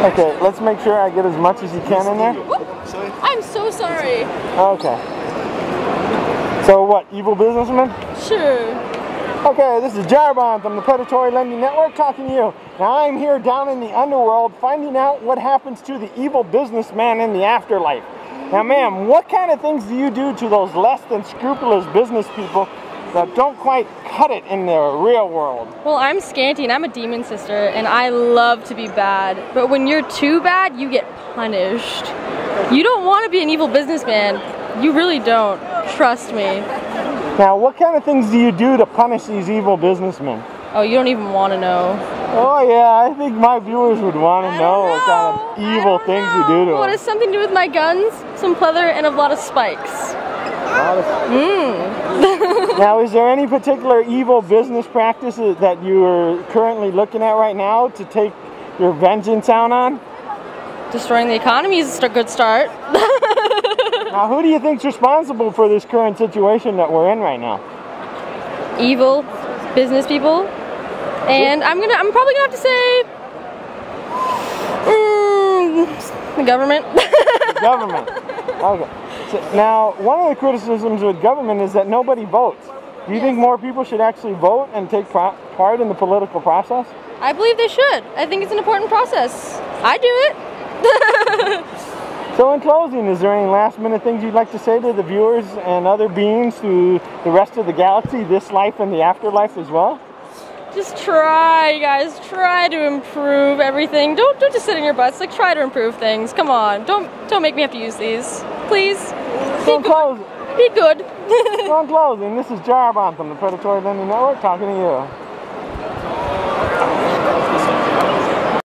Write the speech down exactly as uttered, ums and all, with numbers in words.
Okay, let's make sure I get as much as you can in there. Sorry? I'm so sorry. Okay. So what, evil businessman? Sure. Okay, this is Jarbon from the Predatory Lending Network talking to you. Now I'm here down in the underworld finding out what happens to the evil businessman in the afterlife. Now ma'am, what kind of things do you do to those less than scrupulous business people that don't quite cut it in the real world? Well, I'm Scanty and I'm a demon sister and I love to be bad. But when you're too bad, you get punished. You don't want to be an evil businessman. You really don't. Trust me. Now, what kind of things do you do to punish these evil businessmen? Oh, you don't even want to know. Oh yeah, I think my viewers would want to know, know what kind of evil things know. you do to Well, them. it has something to do with my guns, some pleather, and a lot of spikes. Mm. Now, is there any particular evil business practices that you are currently looking at right now to take your vengeance out on? Destroying the economy is a good start. Now, who do you think's responsible for this current situation that we're in right now? Evil business people. And I'm gonna, I'm probably gonna have to say, mm, the government. The government. Okay. So, now, one of the criticisms with government is that nobody votes. Do you Yes. think more people should actually vote and take pro part in the political process? I believe they should. I think it's an important process. I do it. So in closing, is there any last minute things you'd like to say to the viewers and other beings through the rest of the galaxy, this life and the afterlife as well? Just try, you guys. Try to improve everything. Don't don't just sit in your butts. Like, try to improve things. Come on. Don't don't make me have to use these. Please. So in Be closing, good. Be good. so in closing, this is Jarbon from the Predatory Lending Network talking to you.